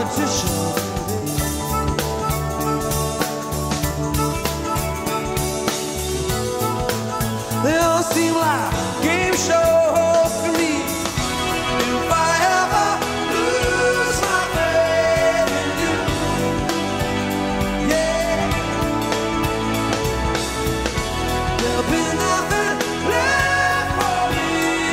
politicians. They all seem like game shows to me. If I ever lose my faith in you, yeah, there'll be nothing left for me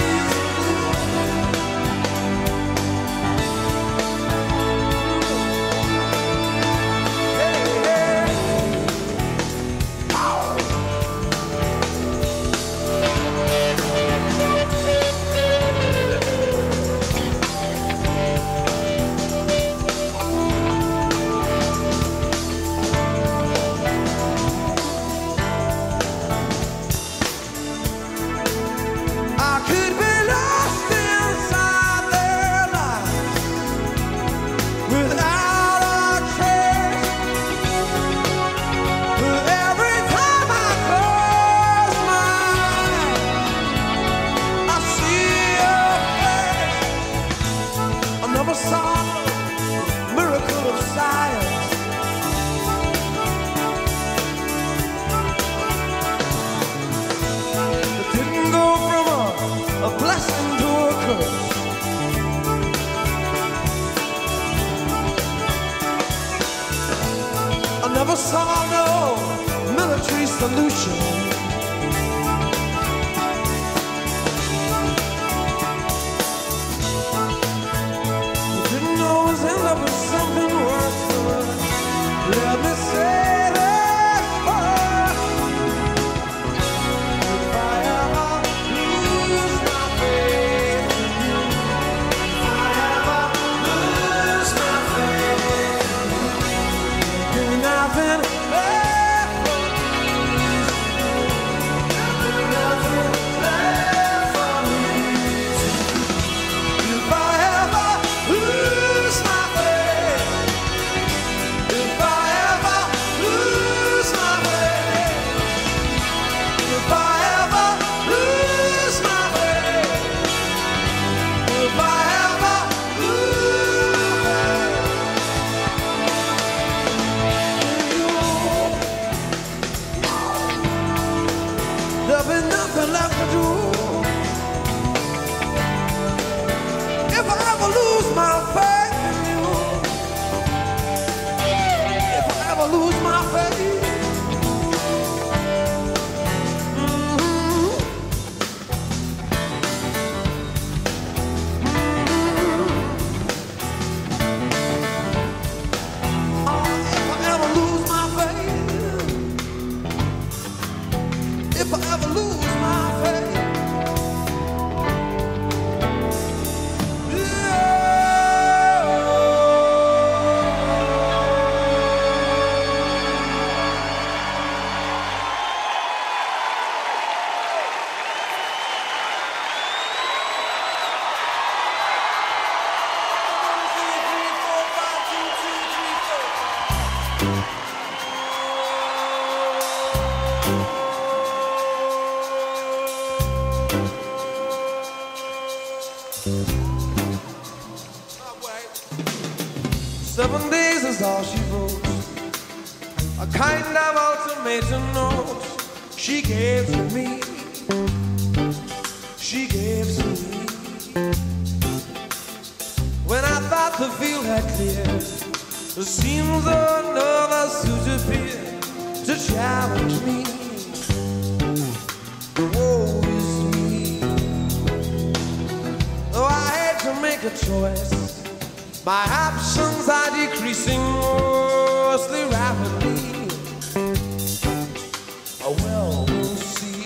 never saw no military solution. Didn't always end up with something worse for us. Let me say this first. If I ever lose my faith in you, if I ever lose my faith in you, nothing left for me. Nothing left for me. If I ever lose my faith, if I ever lose my faith, if I ever lose my faith, if I ever lose there'll be nothing left to do. If I ever lose my faith in you, if I ever lose my faith, if I ever lose my faith, if I ever lose my faith, Seven days is all she wrote, a kind of ultimatum note she gave to me, she gave to me. When I thought the field had cleared, there seems another suit appeared to challenge me. Woe is me. Though I had to make a choice, my options are decreasing mostly rapidly. Oh, well, we'll see.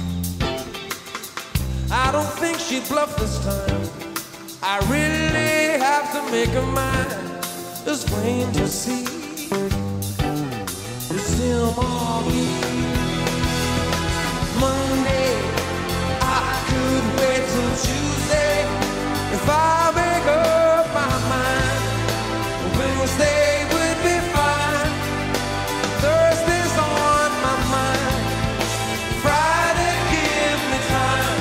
I don't think she'd bluff this time. I really have to make a mind. It's plain to see. It's him or me. Monday, I could wait till Tuesday if I make up my mind. Wednesday would be fine. Thursday's on my mind. Friday, give me time.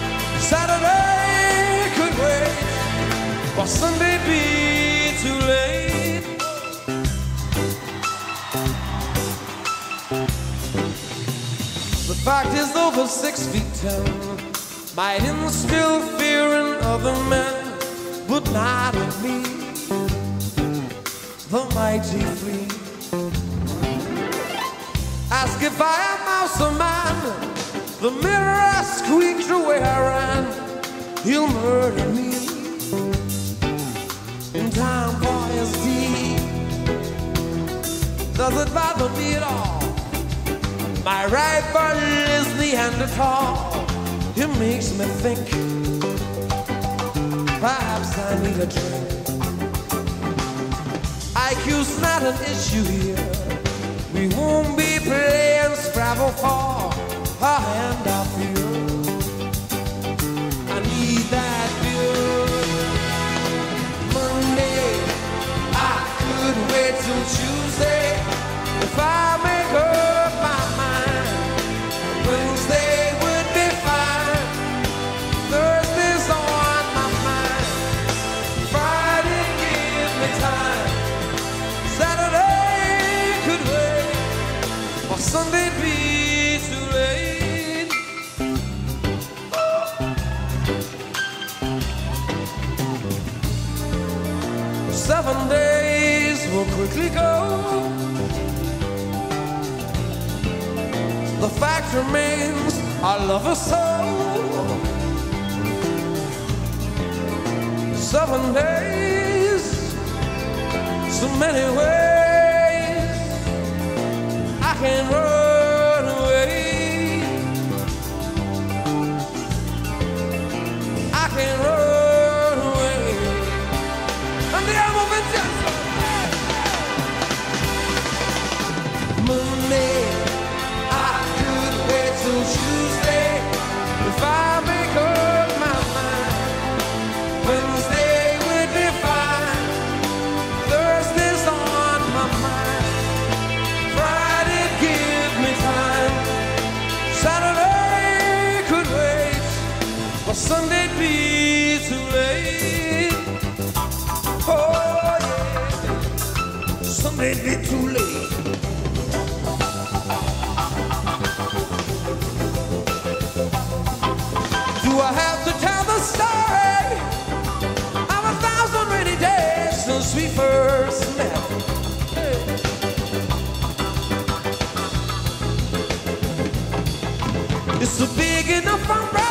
Saturday could wait, or Sunday be too late. was 6'10", might instill fear in other men, but not in me, the mighty flea. Ask if I am mouse or man, the mirror squeaks away I ran. He'll murder me in time for his deed. Does it bother me at all? My rifle is Neanderthal. It makes me think perhaps I need a drink. IQ's not an issue here. We won't be playing Scrabble for a hand I feel. I need that bill. Monday, I could wait till Tuesday if I make up my mind. Wednesday would be fine. Thursday's on my mind. Friday give me time. Saturday could wait, or Sunday be too late. 7 days will quickly go. The fact remains I love her so. 7 days, so many ways I can run away. I can run away. And the moment just Monday, I could wait till Tuesday if I make up my mind. Wednesday would be fine. Thursday's on my mind. Friday give me time. Saturday could wait, but Sunday'd be too late. Oh yeah, Sunday'd be too late. Do I have to tell the story of 1,000 rainy days since we first met? Hey. It's a big enough umbrella.